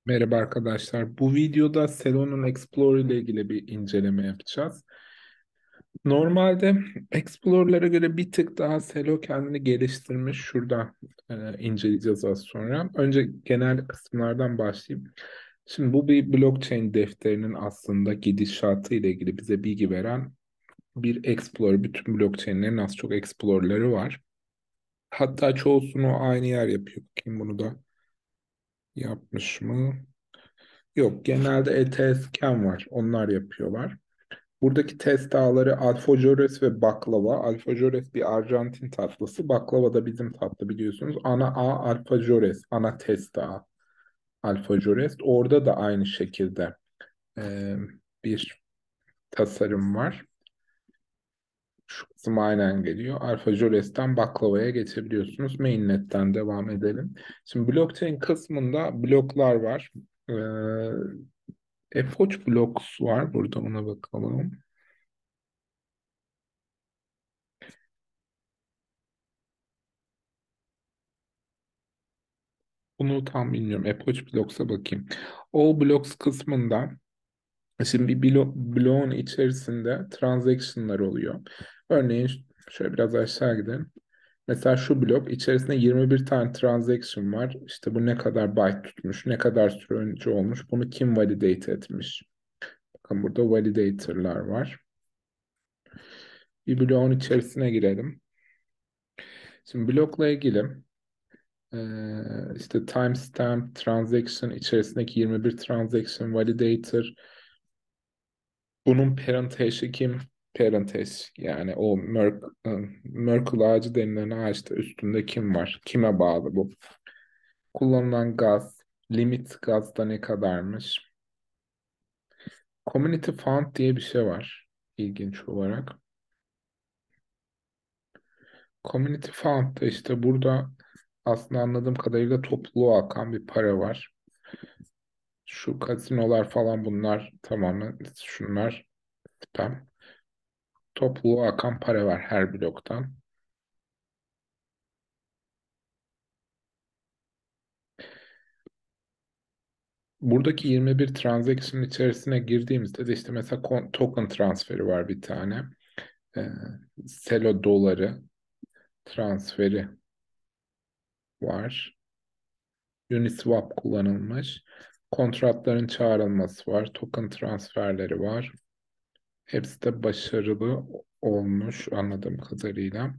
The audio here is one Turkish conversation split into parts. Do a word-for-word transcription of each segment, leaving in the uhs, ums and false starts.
Merhaba arkadaşlar. Bu videoda Celo'nun Explorer ile ilgili bir inceleme yapacağız. Normalde Explorer'lara göre bir tık daha Celo kendini geliştirmiş. Şurada e, inceleyeceğiz az sonra. Önce genel kısımlardan başlayayım. Şimdi bu bir blockchain defterinin aslında gidişatı ile ilgili bize bilgi veren bir Explorer. Bütün blockchain'lerin az çok Explorer'ları var. Hatta çoğusunu aynı yer yapıyor. Bakayım bunu da yapmış mı? Yok, genelde E T S Scan var. Onlar yapıyorlar. Buradaki test ağları Alfajores ve baklava. Alfajores bir Arjantin tatlısı. Baklava da bizim tatlı biliyorsunuz. Ana ağ Alfajores. Ana test ağı Alfajores. Orada da aynı şekilde e, bir tasarım var. Şu kısım aynen geliyor. Alfajores'ten baklavaya geçebiliyorsunuz. Mainnet'ten devam edelim. Şimdi blockchain kısmında bloklar var. Ee, Epoch Blocks var. Burada ona bakalım. Bunu tam bilmiyorum. Epoch Blocks'a bakayım. All Blocks kısmında şimdi bir blo bloğun içerisinde transaction'lar oluyor. Örneğin şöyle biraz aşağı gidelim. Mesela şu blok içerisinde yirmi bir tane transaction var. İşte bu ne kadar byte tutmuş, ne kadar süre önce olmuş, bunu kim validate etmiş. Bakın burada validator'lar var. Bir bloğun içerisine girelim. Şimdi blokla ilgili Ee, işte timestamp, transaction içerisindeki yirmi bir transaction validator. Bunun parent hash'i kim? Parent hash yani o Merk, e, Merkle ağacı denilen ağaçta üstünde kim var? Kime bağlı bu? Kullanılan gaz, limit gazda ne kadarmış? Community fund diye bir şey var ilginç olarak. Community fund da işte burada aslında anladığım kadarıyla topluluğa akan bir para var. Şu kasinolar falan bunlar tamamen şunlar spam. Topluluğa akan para var her bloktan. Buradaki yirmi bir transaction içerisine girdiğimizde de işte mesela kon- token transferi var bir tane. Ee, Celo doları transferi var. Uniswap kullanılmış. Kontratların çağrılması var. Token transferleri var. Hepsi de başarılı olmuş anladığım kadarıyla.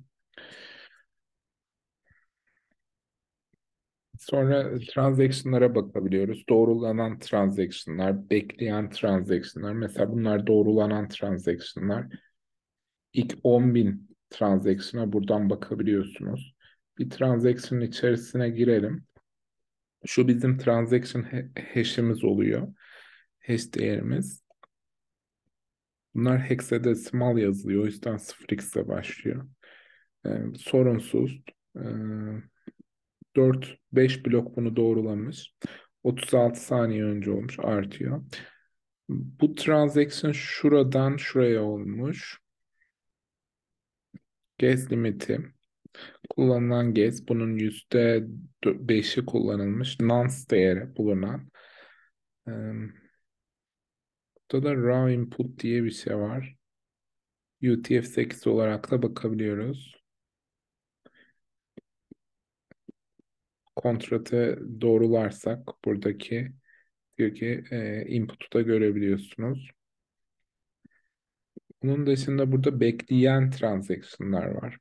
Sonra transaction'lara bakabiliyoruz. Doğrulanan transaction'lar, bekleyen transaction'lar. Mesela bunlar doğrulanan transaction'lar. İlk on bin transaction'a buradan bakabiliyorsunuz. Bir transaction'ın içerisine girelim. Şu bizim transaction ha- hash'imiz oluyor. Hash değerimiz. Bunlar hexadesimal yazılıyor. O yüzden sıfır x'e başlıyor. Ee, sorunsuz. Ee, dört beş blok bunu doğrulamış. otuz altı saniye önce olmuş. Artıyor. Bu transaction şuradan şuraya olmuş. Gas limiti. Kullanılan gas bunun yüzde beşi kullanılmış. Nonce değeri bulunan. Ee, Burada da raw input diye bir şey var. U T F sekiz olarak da bakabiliyoruz. Kontratı doğrularsak buradaki diyor ki e, input'u da görebiliyorsunuz. Bunun dışında burada bekleyen transaction'lar var.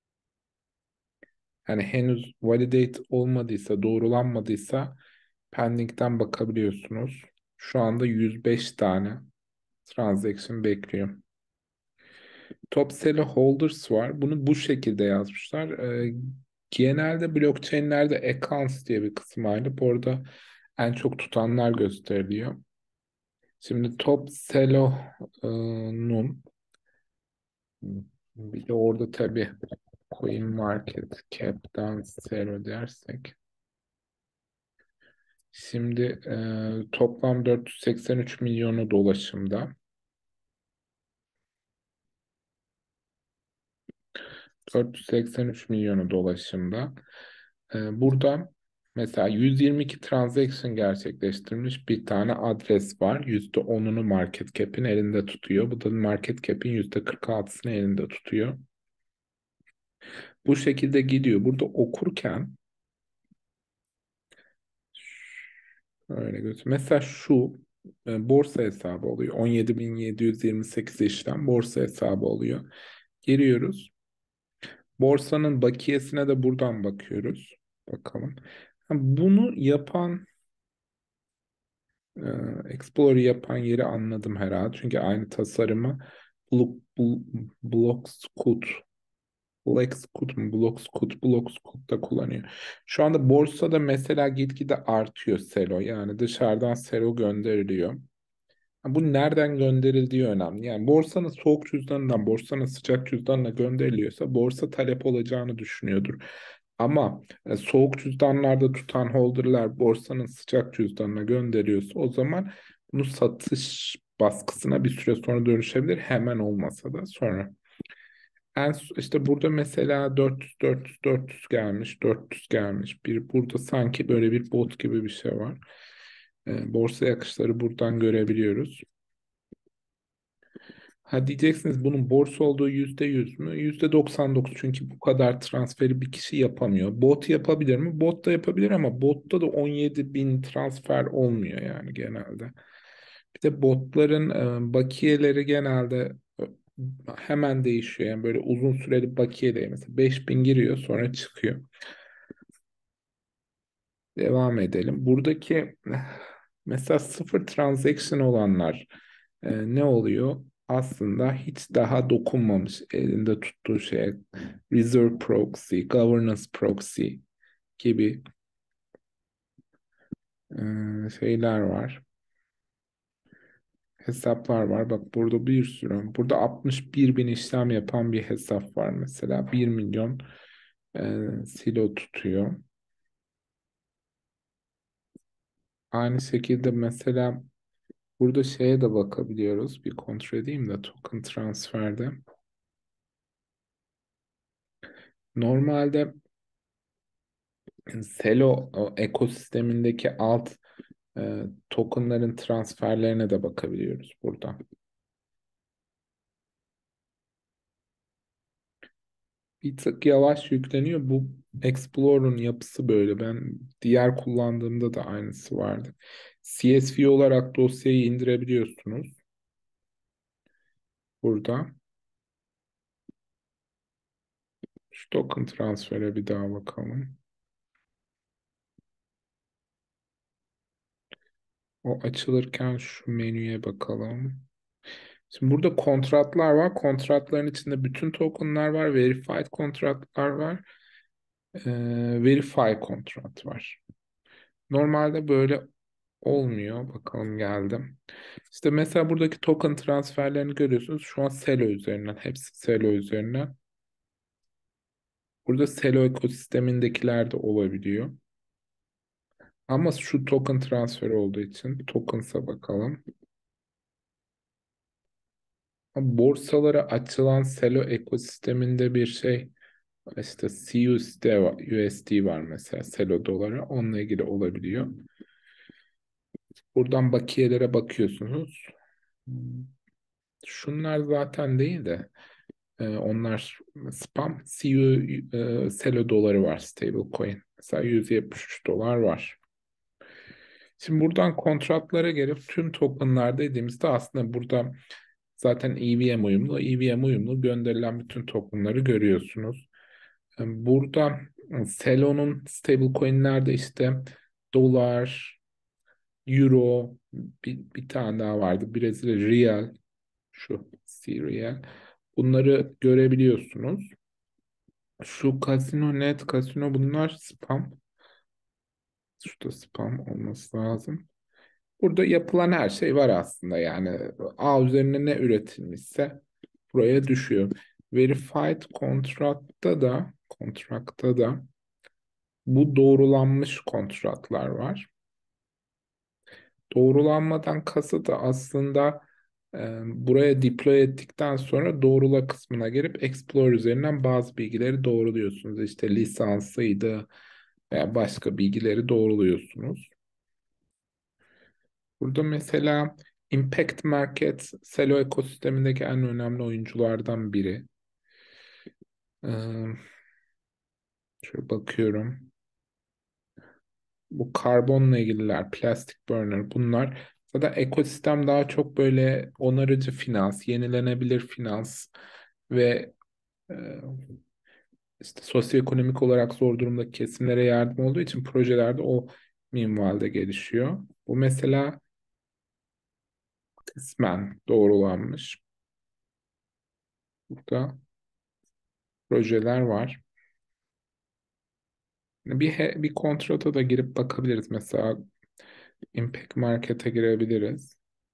Yani henüz validate olmadıysa, doğrulanmadıysa pending'den bakabiliyorsunuz. Şu anda yüz beş tane transaction bekliyor. Top seller holders var. Bunu bu şekilde yazmışlar. Ee, genelde blockchain'lerde accounts diye bir kısım ayrılıp orada en çok tutanlar gösteriliyor. Şimdi top Celo'nun bir de orada tabii Coin Market Cap'ten Celo dersek şimdi e, toplam dört yüz seksen üç milyonu dolaşımda. dört yüz seksen üç milyonu dolaşımda. E, burada Mesela yüz yirmi iki transaction gerçekleştirmiş bir tane adres var. yüzde onunu market cap'in elinde tutuyor. Bu da market cap'in yüzde kırk altısını elinde tutuyor. Bu şekilde gidiyor. Burada okurken öyle gözüküyor. Mesela şu e, borsa hesabı oluyor. on yedi bin yedi yüz yirmi sekiz işlem borsa hesabı oluyor. Giriyoruz. Borsanın bakiyesine de buradan bakıyoruz. Bakalım. Ha, Bunu yapan e, Explorer yapan yeri anladım herhalde. Çünkü aynı tasarımı Blo Blo Blockscout Blockscout mu? Blockscout Blockscout da kullanıyor. Şu anda borsada mesela gitgide artıyor selo. Yani dışarıdan selo gönderiliyor. Ha, Bu nereden gönderildiği önemli. Yani borsanın soğuk cüzdanından borsanın sıcak cüzdanına gönderiliyorsa borsa talep olacağını düşünüyordur. Ama e, soğuk cüzdanlarda tutan holderlar borsanın sıcak cüzdanına gönderiyorsa o zaman bunu satış baskısına bir süre sonra dönüşebilir. Hemen olmasa da sonra. En, s- işte burada mesela dört yüz dört yüz dört yüz gelmiş, dört yüz gelmiş. Bir burada sanki böyle bir bot gibi bir şey var. E, borsa akışları buradan görebiliyoruz. Ha diyeceksiniz bunun borsa olduğu yüzde yüz mü? Yüzde doksan dokuz çünkü bu kadar transferi bir kişi yapamıyor. Bot yapabilir mi? Bot da yapabilir ama botta da on yedi bin transfer olmuyor yani genelde. Bir de botların e, bakiyeleri genelde e, hemen değişiyor. Yani böyle uzun süreli bakiye değil. Mesela beş bin giriyor sonra çıkıyor. Devam edelim. Buradaki mesela sıfır transaction olanlar e, ne oluyor? Aslında hiç daha dokunmamış elinde tuttuğu şeye Reserve Proxy, Governance Proxy gibi e, şeyler var. Hesaplar var. Bak burada bir sürü. Burada altmış bir bin işlem yapan bir hesap var mesela. Bir milyon e, silo tutuyor. Aynı şekilde mesela burada şeye de bakabiliyoruz. Bir kontrol edeyim de token transferde. Normalde Celo o ekosistemindeki alt e, tokenların transferlerine de bakabiliyoruz burada. Bir tık yavaş yükleniyor. Bu Explorer'ın yapısı böyle. Ben diğer kullandığımda da aynısı vardı. C S V olarak dosyayı indirebiliyorsunuz burada. Şu token transfere bir daha bakalım. O açılırken şu menüye bakalım. Şimdi burada kontratlar var. Kontratların içinde bütün tokenlar var. Verified kontratlar var. Ee, verify kontrat var. Normalde böyle olmuyor. Bakalım geldim. İşte mesela buradaki token transferlerini görüyorsunuz. Şu an Celo üzerinden. Hepsi Celo üzerinden. Burada Celo ekosistemindekiler de olabiliyor. Ama şu token transferi olduğu için tokens'a bakalım. Borsalara açılan Celo ekosisteminde bir şey işte C U S D var, U S D var mesela Celo doları. Onunla ilgili olabiliyor. Buradan bakiyelere bakıyorsunuz. Şunlar zaten değil de e, onlar spam. C U e, Celo doları var stablecoin. Mesela yüz yetmiş üç dolar var. Şimdi buradan kontratlara gelip tüm tokenlar dediğimizde aslında burada zaten E V M uyumlu. E V M uyumlu gönderilen bütün tokenları görüyorsunuz. E, Burada e, Celo'nun stablecoin'lerde işte dolar, euro, bir, bir tane daha vardı. Brezilya real, şu C-Real. Bunları görebiliyorsunuz. Şu Casino Net, Casino bunlar spam. Şurada spam olması lazım. Burada yapılan her şey var aslında yani ağ üzerine ne üretilmişse buraya düşüyor. Verified kontrakta da kontrakta da bu doğrulanmış kontratlar var. Doğrulanmadan kasıt da aslında e, buraya deploy ettikten sonra doğrula kısmına gelip Explore üzerinden bazı bilgileri doğruluyorsunuz. İşte lisansıydı, veya başka bilgileri doğruluyorsunuz. Burada mesela Impact Market Selo ekosistemindeki en önemli oyunculardan biri. Ee, Şöyle bakıyorum. Bu karbonla ilgililer, plastic burner bunlar. Zaten ekosistem daha çok böyle onarıcı finans, yenilenebilir finans ve e, işte sosyoekonomik olarak zor durumdaki kesimlere yardım olduğu için projelerde o minvalde gelişiyor. Bu mesela kısmen doğrulanmış. Burada projeler var. Bir, he- bir kontrata da girip bakabiliriz. Mesela Impact Market'e girebiliriz.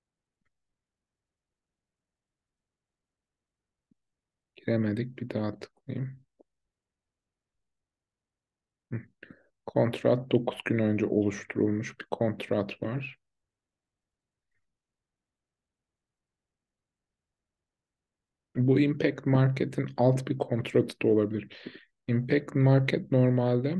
Giremedik. Bir daha tıklayayım. Hı. Kontrat dokuz gün önce oluşturulmuş bir kontrat var. Bu Impact Market'in alt bir kontratı da olabilir. Impact Market normalde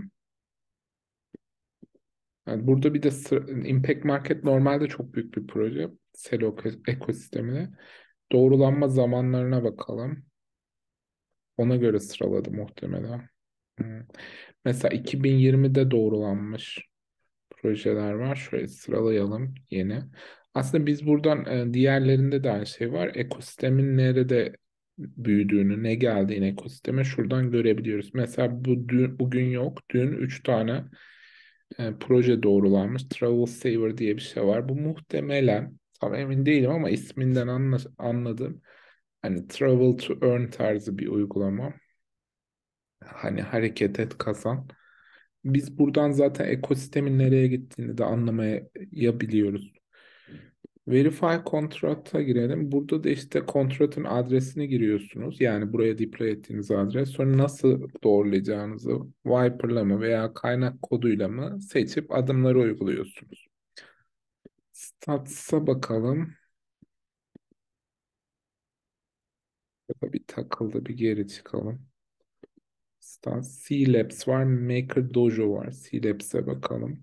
yani burada bir de sıra- Impact Market normalde çok büyük bir proje. Selo ekosistemine. Doğrulanma zamanlarına bakalım. Ona göre sıraladı muhtemelen. Hmm. Mesela iki bin yirmide doğrulanmış projeler var. Şöyle sıralayalım yeni. Aslında biz buradan e, diğerlerinde de aynı şey var. Ekosistemin nerede büyüdüğünü, ne geldiğini ekosisteme şuradan görebiliyoruz. Mesela bu dün, bugün yok. Dün üç tane e, proje doğrulanmış. Travel Saver diye bir şey var. Bu muhtemelen tam emin değilim ama isminden anla, anladım. Hani Travel to Earn tarzı bir uygulama. Hani hareket et kazan. Biz buradan zaten ekosistemin nereye gittiğini de anlamayabiliyoruz. Verify kontrata girelim. Burada da işte kontratın adresini giriyorsunuz. Yani buraya deploy ettiğiniz adres. Sonra nasıl doğrulayacağınızı Viper'la mı veya kaynak koduyla mı seçip adımları uyguluyorsunuz. Stats'a bakalım. Ya da bir takıldı bir geri çıkalım. Stats, C-Labs var. MakerDojo var. C-Labs'e bakalım.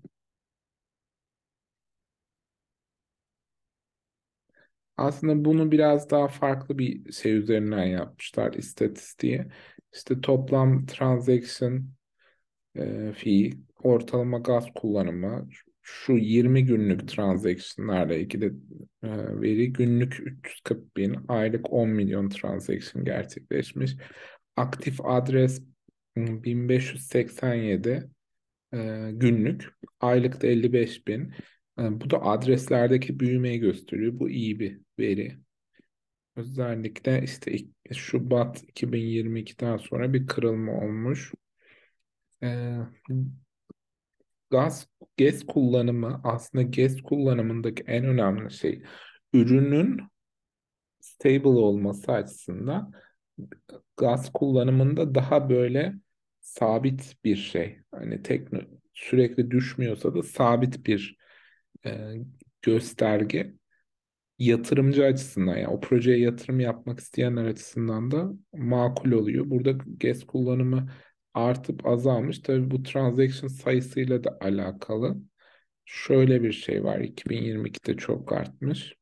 Aslında bunu biraz daha farklı bir şey üzerinden yapmışlar istatistiği. İşte toplam transaction e, fee, ortalama gaz kullanımı, şu yirmi günlük transactionlarla ilgili e, veri günlük üç yüz kırk bin, aylık on milyon transaction gerçekleşmiş. Aktif adres hmm, bin beş yüz seksen yedi e, günlük, aylıkta elli beş bin. E, bu da adreslerdeki büyümeyi gösteriyor. Bu iyi bir veri. Özellikle işte ilk- Şubat iki bin yirmi ikiden sonra bir kırılma olmuş. Ee, gaz, gaz kullanımı aslında gaz kullanımındaki en önemli şey ürünün stable olması açısından gaz kullanımında daha böyle sabit bir şey. Hani tekno, sürekli düşmüyorsa da sabit bir e, gösterge. Yatırımcı açısından yani o projeye yatırım yapmak isteyenler açısından da makul oluyor. Burada gas kullanımı artıp azalmış. Tabii bu transaction sayısıyla da alakalı. Şöyle bir şey var. iki bin yirmi ikide çok artmış.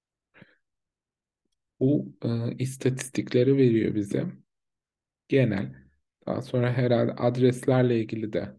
Bu e, istatistikleri veriyor bize. Genel. Daha sonra herhalde adreslerle ilgili de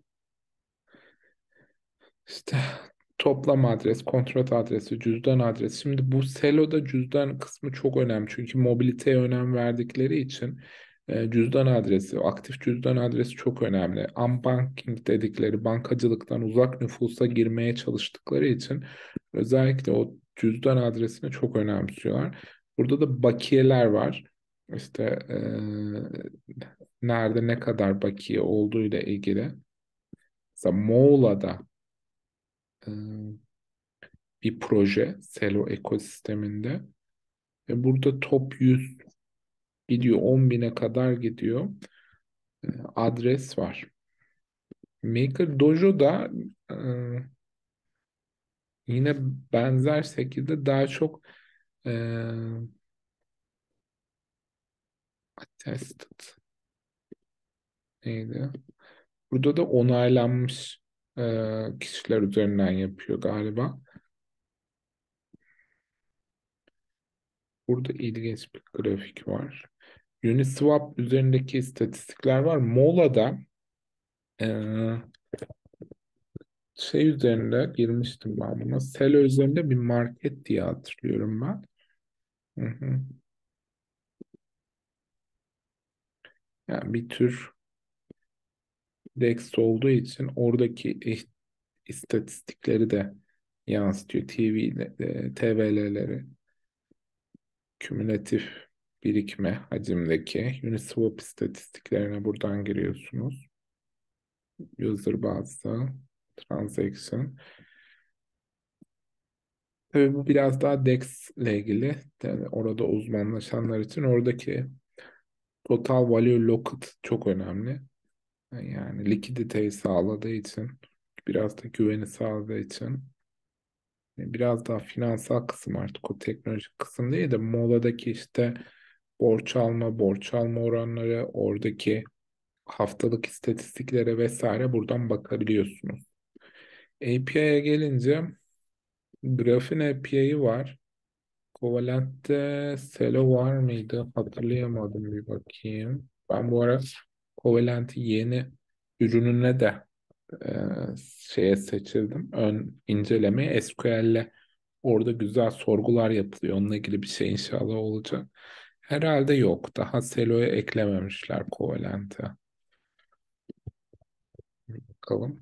İşte toplam adres, kontrat adresi, cüzdan adresi. Şimdi bu Selo'da cüzdan kısmı çok önemli. Çünkü mobiliteye önem verdikleri için e, cüzdan adresi, aktif cüzdan adresi çok önemli. Unbanking dedikleri bankacılıktan uzak nüfusa girmeye çalıştıkları için özellikle o cüzdan adresini çok önemsiyorlar. Burada da bakiyeler var. İşte e, nerede ne kadar bakiye olduğuyla ilgili. Mesela Muğla'da e, bir proje Selo ekosisteminde. Ve burada top yüz gidiyor on bine kadar gidiyor. E, adres var. MakerDojo da e, yine benzer şekilde daha çok e, attested neydi? Burada da onaylanmış e, kişiler üzerinden yapıyor galiba. Burada ilginç bir grafik var. Uniswap üzerindeki istatistikler var. Mola'da e, şey üzerinde girmiştim ben buna. Selo üzerinde bir market diye hatırlıyorum ben. Hı hı. Yani bir tür DEX olduğu için oradaki i- istatistikleri de yansıtıyor. T V, e, T V L'leri, kümülatif birikme hacimdeki Uniswap istatistiklerine buradan giriyorsunuz. User bazlı, transaction. Tabii bu biraz daha DEX ile ilgili. Yani orada uzmanlaşanlar için oradaki total value locked çok önemli. Yani likiditeyi sağladığı için, biraz da güveni sağladığı için biraz daha finansal kısım, artık o teknolojik kısım değil de Mola'daki işte borç alma, borç alma oranları, oradaki haftalık istatistiklere vesaire buradan bakabiliyorsunuz. A P I'ye gelince Graph'in A P I'yi var. Covalent'te Selo var mıydı? Hatırlayamadım, bir bakayım. Ben bu ara Covalent'i yeni ürününe de e, şeye seçildim. Ön incelemeye S Q L'le orada güzel sorgular yapılıyor. Onunla ilgili bir şey inşallah olacak. Herhalde yok. Daha Selo'ya eklememişler Covalent'e. Bakalım.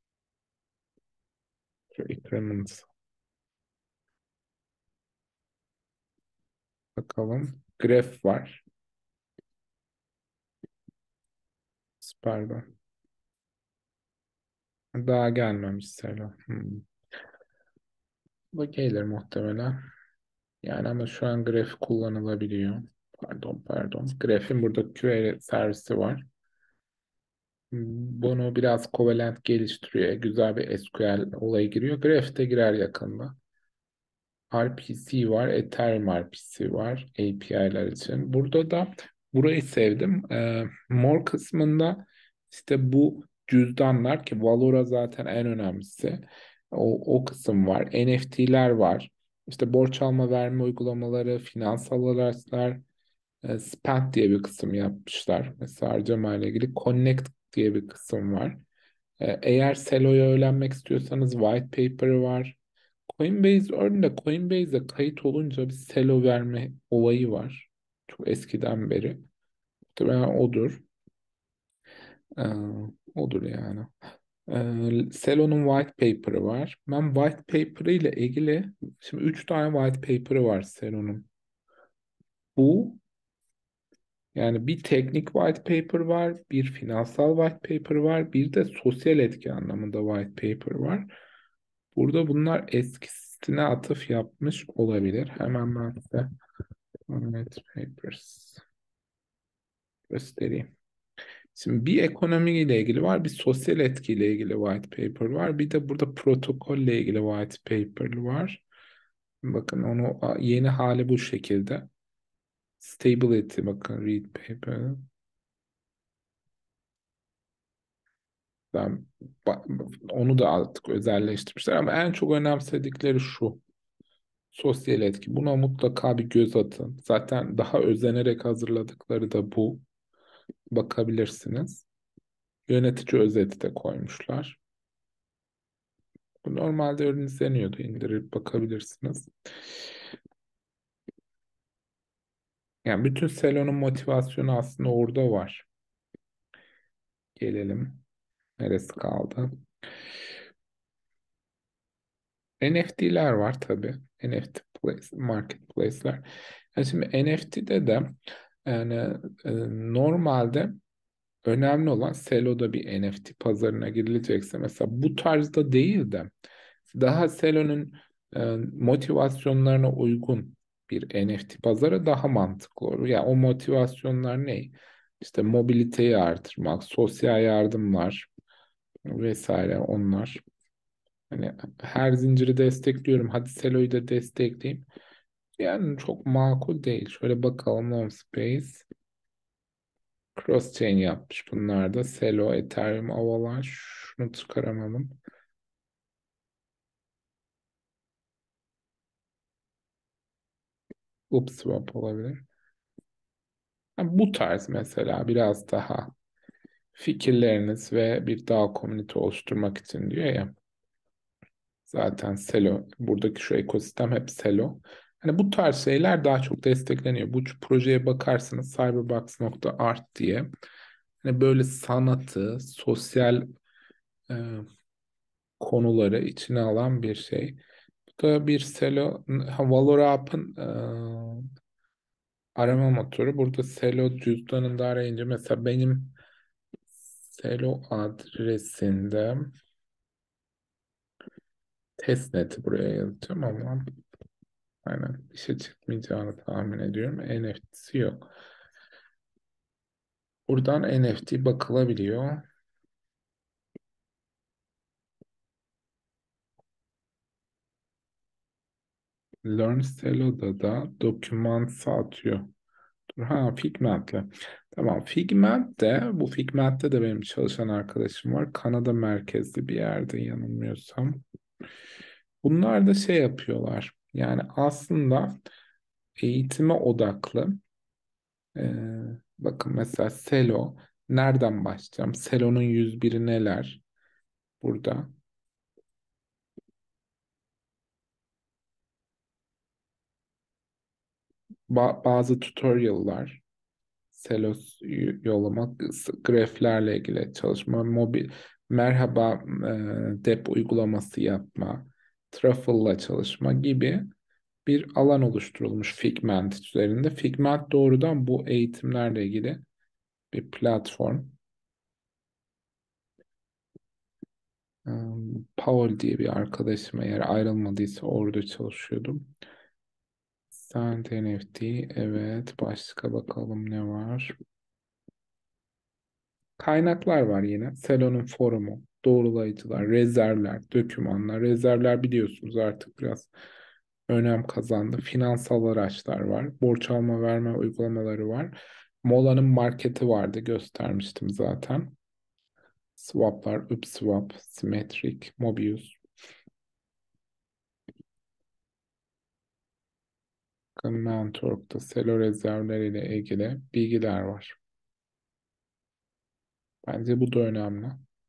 Şu Increments. Bakalım. Graph var. Pardon. Daha gelmemiş Selo. Hmm. Bu gelir muhtemelen. Yani ama şu an grafik kullanılabiliyor. Pardon, pardon. Graph'in burada query servisi var. Bunu biraz Covalent geliştiriyor. Güzel bir S Q L olayı giriyor. Graph de girer yakında. R P C var, Ethereum R P C var A P I'ler için. Burada da burayı sevdim. Ee, mor kısmında işte bu cüzdanlar, ki Valora zaten en önemlisi. O, o kısım var. N F T'ler var. İşte borç alma verme uygulamaları, finansal araçlar, e, Spend diye bir kısım yapmışlar. Mesela harcama ile ilgili Connect diye bir kısım var. E, eğer Selo'yu öğrenmek istiyorsanız white paper'ı var. Coinbase örneğinde Coinbase'e kayıt olunca bir selo verme olayı var. Çok eskiden beri. Muhtemelen odur. Ee, odur yani. Ee, Selo'nun white paper'ı var. Ben white paper'ı ile ilgili şimdi üç tane white paper'ı var Selo'nun. Bu, yani bir teknik white paper var, bir finansal white paper var, bir de sosyal etki anlamında white paper var. Burada bunlar eskisine atıf yapmış olabilir. Hemen ben size white papers göstereyim. Şimdi bir ekonomiyle ilgili var, bir sosyal etkiyle ilgili white paper var, bir de burada protokolle ilgili white paper var. Bakın onu yeni hali bu şekilde. Stability, bakın read paper. Ben, ba- onu da artık özelleştirmişler ama en çok önemsedikleri şu: sosyal etki. Buna mutlaka bir göz atın. Zaten daha özenerek hazırladıkları da bu. Bakabilirsiniz. Yönetici özeti de koymuşlar. Bu normalde ürün izleniyordu. İndirip bakabilirsiniz. Yani bütün Selon'un motivasyonu aslında orada var. Gelelim. Neresi kaldı? N F T'ler var tabii. N F T place, marketplace'ler. Yani şimdi N F T'de de yani e, normalde önemli olan Selo'da bir N F T pazarına girilecekse mesela bu tarzda değil de daha Selo'nun e, motivasyonlarına uygun bir N F T pazarı daha mantıklı olur. Yani o motivasyonlar ne? İşte mobiliteyi artırmak, sosyal yardımlar vesaire onlar. Hani her zinciri destekliyorum, hadi Selo'yu da destekleyeyim. Yani çok makul değil. Şöyle bakalım, Home Space, Cross-chain yapmış bunlar da. Celo, Ethereum, Avalanche. Şunu çıkaramadım. Upswap olabilir. Ha, bu tarz mesela biraz daha fikirleriniz ve bir dağ komünite oluşturmak için diyor ya. Zaten Selo, buradaki şu ekosistem hep Selo. Hani bu tarz şeyler daha çok destekleniyor. Bu projeye bakarsınız cyberbox nokta art diye. Hani böyle sanatı, sosyal e, konuları içine alan bir şey. Bu da bir Selo, ha, Valorap'ın e, arama motoru. Burada Selo cüzdanında arayınca mesela benim Selo adresinde testnet'i buraya yazacağım ama aynen işe çıkmayacağını tahmin ediyorum. N F T'si yok. Buradan N F T bakılabiliyor. Learn Cello'da da dokümansı atıyor. Dur, ha Figment'le. Tamam, Figment'te, bu Figment'te de benim çalışan arkadaşım var. Kanada merkezli bir yerde yanılmıyorsam. Bunlar da şey yapıyorlar. Yani aslında eğitime odaklı. Ee, bakın mesela Selo. Nereden başlayacağım? Selo'nun yüz biri neler? Burada. Ba- bazı tutorial'lar. Selos y- yollamak, s- graflerle ilgili çalışma, mobil, merhaba e, dep uygulaması yapma, Truffle'la çalışma gibi bir alan oluşturulmuş Figment üzerinde. Figment doğrudan bu eğitimlerle ilgili bir platform. Um, Paul diye bir arkadaşım eğer ayrılmadıysa orada çalışıyordum. Send N F T, evet, başka bakalım ne var. Kaynaklar var yine. Selon'un forumu, doğrulayıcılar, rezervler, dokümanlar. Rezervler biliyorsunuz artık biraz önem kazandı. Finansal araçlar var. Borç alma verme uygulamaları var. Mola'nın marketi vardı, göstermiştim zaten. Swaplar, Upswap, Symmetric, Mobius. Mentor'da Selo rezervleriyle ilgili bilgiler var. Bence bu da önemli.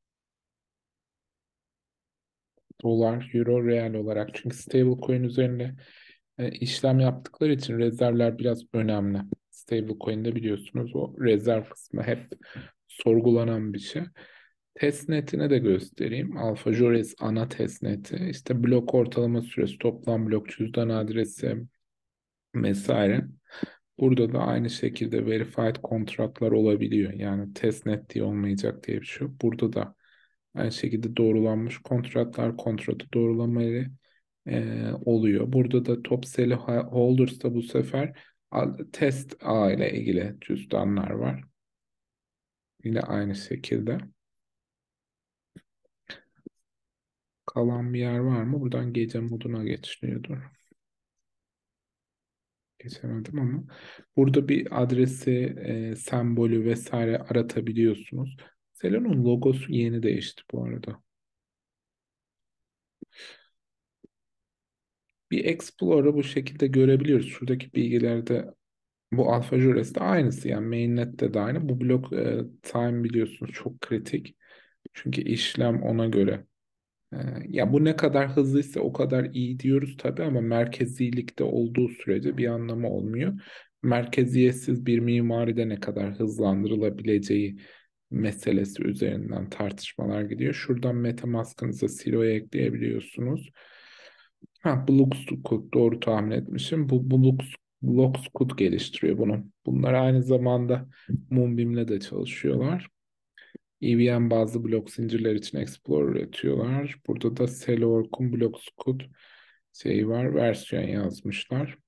Dolar, euro, real olarak. Çünkü stablecoin üzerinde e, işlem yaptıkları için rezervler biraz önemli. Stablecoin'de biliyorsunuz o rezerv kısmı hep sorgulanan bir şey. Testnet'ini de göstereyim. AlphaJores ana testneti. İşte blok ortalama süresi, toplam blok cüzdan adresi vesaire. Burada da aynı şekilde verified kontratlar olabiliyor. Yani testnet diye olmayacak diye bir şey yok. Burada da aynı şekilde doğrulanmış kontratlar, kontratı doğrulamaları e, oluyor. Burada da top sell holders'ta bu sefer al- test ağ ile ilgili cüzdanlar var. Yine aynı şekilde. Kalan bir yer var mı? Buradan gece moduna geçiliyordur. Geçemedim ama. Burada bir adresi, e, sembolü vesaire aratabiliyorsunuz. Selon'un logosu yeni değişti bu arada. Bir Explorer'ı bu şekilde görebiliyoruz. Şuradaki bilgilerde bu Alpha Jures'te aynısı, yani mainnet'te de aynı. Bu blok e, time biliyorsunuz çok kritik. Çünkü işlem ona göre. E, ya bu ne kadar hızlıysa o kadar iyi diyoruz tabii ama merkezilikte olduğu sürece bir anlamı olmuyor. Merkeziyetsiz bir mimaride ne kadar hızlandırılabileceği meselesi üzerinden tartışmalar gidiyor. Şuradan MetaMask'ınıza Silo'ya ekleyebiliyorsunuz. Ha, Bloxroot, doğru tahmin etmişim. Bu Blox, Bloxroot geliştiriyor bunu. Bunlar aynı zamanda Moonbeam'le de çalışıyorlar. E V M bazlı blok zincirler için Explorer üretiyorlar. Burada da Cellwork'un Bloxroot şeyi var, versiyon yazmışlar.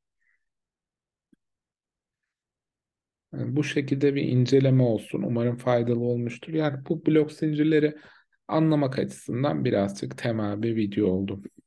Yani bu şekilde bir inceleme olsun. Umarım faydalı olmuştur. Yani bu blok zincirleri anlamak açısından birazcık temel bir video oldu.